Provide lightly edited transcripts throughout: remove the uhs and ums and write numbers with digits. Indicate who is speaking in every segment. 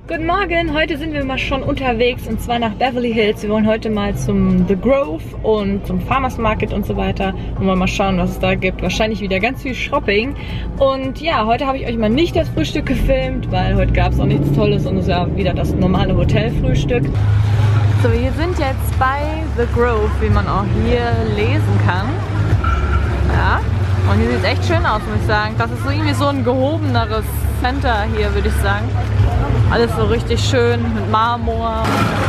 Speaker 1: Guten Morgen, heute sind wir mal schon unterwegs und zwar nach Beverly Hills. Wir wollen heute mal zum The Grove und zum Farmers Market und so weiter und wollen mal schauen, was es da gibt. Wahrscheinlich wieder ganz viel Shopping. Und ja, heute habe ich euch mal nicht das Frühstück gefilmt, weil heute gab es auch nichts Tolles und es ist ja wieder das normale Hotelfrühstück. So, wir sind jetzt bei The Grove, wie man auch hier lesen kann. Ja, und hier sieht es echt schön aus, muss ich sagen. Das ist so irgendwie so ein gehobeneres Center hier, würde ich sagen. Alles so richtig schön mit Marmor.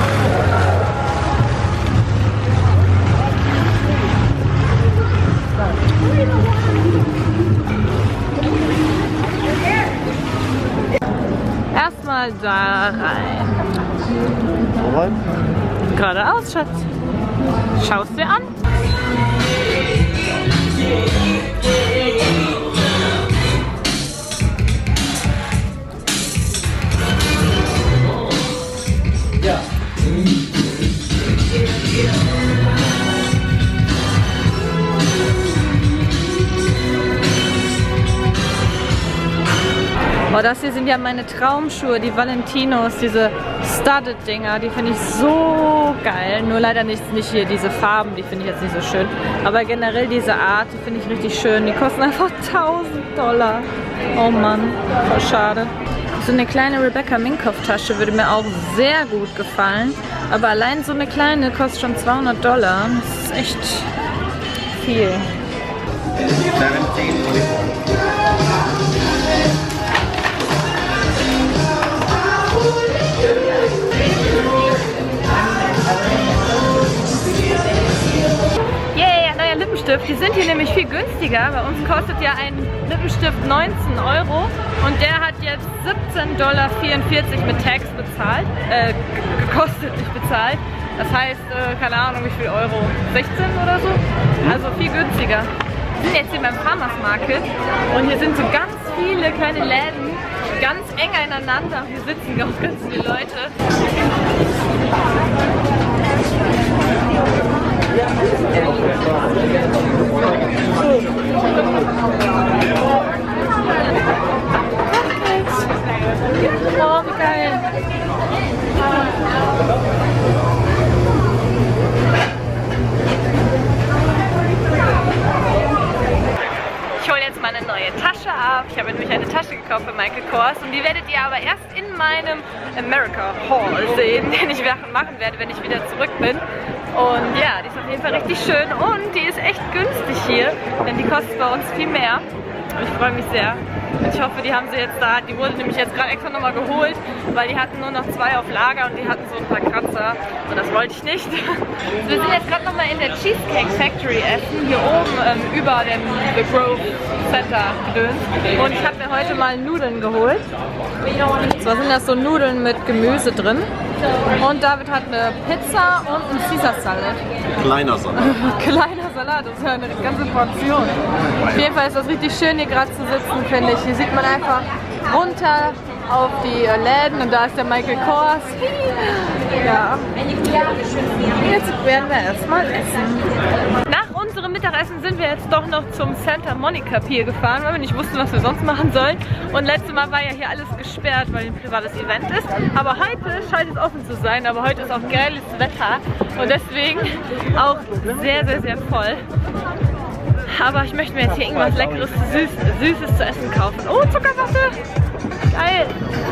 Speaker 1: Erstmal da rein. Geradeaus, Schatz. Schaust dir an. Oh, das hier sind ja meine Traumschuhe, die Valentinos, diese Studded-Dinger, die finde ich so geil. Nur leider nicht hier diese Farben, die finde ich jetzt nicht so schön. Aber generell diese Art, die finde ich richtig schön. Die kosten einfach $1000. Oh Mann, voll schade. So eine kleine Rebecca Minkoff-Tasche würde mir auch sehr gut gefallen. Aber allein so eine kleine kostet schon $200. Das ist echt viel.
Speaker 2: 17.
Speaker 1: Yeah, neuer Lippenstift. Die sind hier nämlich viel günstiger. Bei uns kostet ja ein Lippenstift 19 € und der hat jetzt $17,44 mit Tax bezahlt. Gekostet, nicht bezahlt. Das heißt, keine Ahnung wie viel Euro, 16 oder so. Also viel günstiger. Wir sind jetzt hier beim Farmers Market und hier sind so ganz viele kleine Läden, ganz eng aneinander. Hier sitzen auch ganz viele Leute. Oh, wie geil! Ich hole jetzt mal eine neue Tasche ab. Ich habe nämlich eine Tasche gekauft bei Michael Kors und die werdet ihr aber erst in meinem America Haul sehen, den ich machen werde, wenn ich wieder zurück bin. Und ja, die ist auf jeden Fall richtig schön und die ist echt günstig hier, denn die kostet bei uns viel mehr. Und ich freue mich sehr. Und ich hoffe, die haben sie jetzt da. Die wurde nämlich jetzt gerade extra nochmal geholt, weil die hatten nur noch 2 auf Lager und die hatten so ein paar Kratzer. Und das wollte ich nicht. Wir sind jetzt gerade nochmal in der Cheesecake Factory essen, hier oben über dem The Grove Center gedöns. Und ich habe mir heute mal Nudeln geholt. Und zwar sind das so Nudeln mit Gemüse drin. Und David hat eine Pizza und einen Caesar Salad.
Speaker 2: Kleiner Salat.
Speaker 1: Kleiner Salat, das ist ja eine ganze Portion. Auf jeden Fall ist das richtig schön hier gerade zu sitzen, finde ich. Hier sieht man einfach runter auf die Läden und da ist der Michael Kors. Ja. Jetzt werden wir erstmal essen. Nach unserem Mittagessen sind wir jetzt doch noch zum Santa Monica Pier gefahren, weil wir nicht wussten, was wir sonst machen sollen. Und letztes Mal war ja hier alles gesperrt, weil ein privates Event ist. Aber heute scheint es offen zu sein, aber heute ist auch geiles Wetter und deswegen auch sehr, sehr, sehr voll. Aber ich möchte mir jetzt hier irgendwas Leckeres, Süßes zu essen kaufen. Oh, Zuckerwatte! Geil!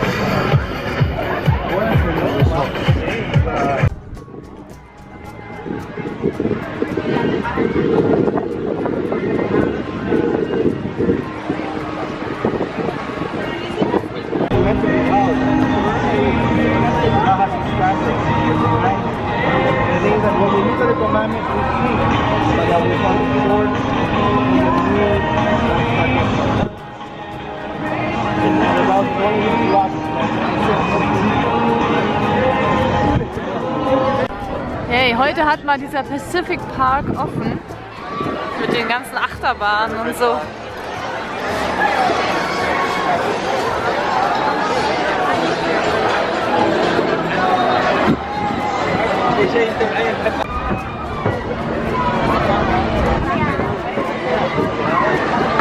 Speaker 1: Hey, heute hat mal dieser Pacific Park offen mit den ganzen Achterbahnen und so.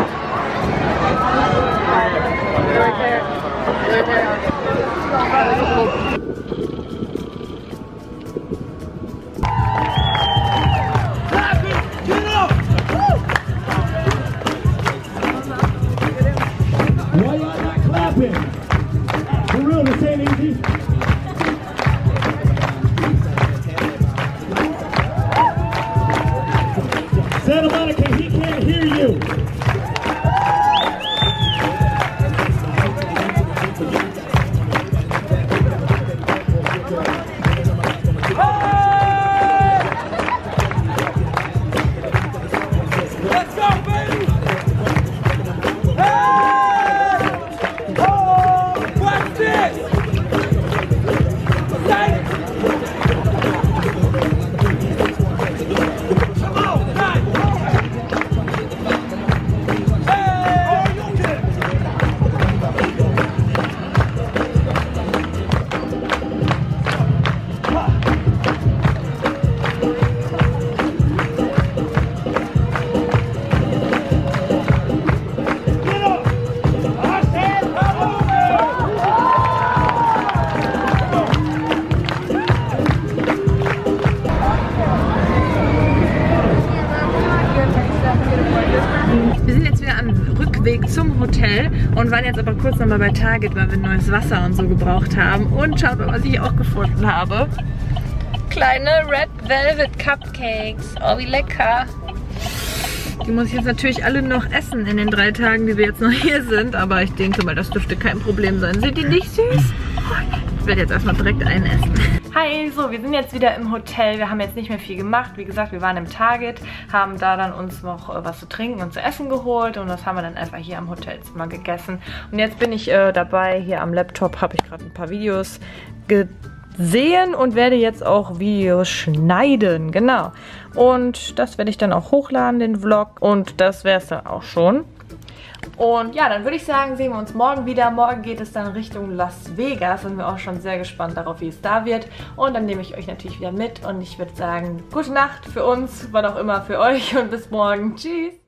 Speaker 1: Right there.
Speaker 2: Why y'all not clapping? For real, this ain't easy. Santa Monica, he can't hear you.
Speaker 3: Let's go, baby! Watch this! Come on, nice!
Speaker 1: Wir sind jetzt wieder am Rückweg zum Hotel und waren jetzt aber kurz nochmal bei Target, weil wir neues Wasser und so gebraucht haben. Und schaut mal, was ich auch gefunden habe. Kleine Red Velvet Cupcakes. Oh, wie lecker. Die muss ich jetzt natürlich alle noch essen in den 3 Tagen, die wir jetzt noch hier sind. Aber ich denke mal, das dürfte kein Problem sein. Sind die nicht süß? Ich werde jetzt erstmal direkt einen essen. Hi, so, wir sind jetzt wieder im Hotel. Wir haben jetzt nicht mehr viel gemacht. Wie gesagt, wir waren im Target, haben da dann uns noch was zu trinken und zu essen geholt. Und das haben wir dann einfach hier am Hotelzimmer gegessen. Und jetzt bin ich dabei, hier am Laptop habe ich gerade ein paar Videos gesehen und werde jetzt auch Videos schneiden. Genau. Und das werde ich dann auch hochladen, den Vlog. Und das wäre es dann auch schon. Und ja, dann würde ich sagen, sehen wir uns morgen wieder. Morgen geht es dann Richtung Las Vegas. Sind wir auch schon sehr gespannt darauf, wie es da wird. Und dann nehme ich euch natürlich wieder mit. Und ich würde sagen, gute Nacht für uns, wann auch immer für euch. Und bis morgen. Tschüss.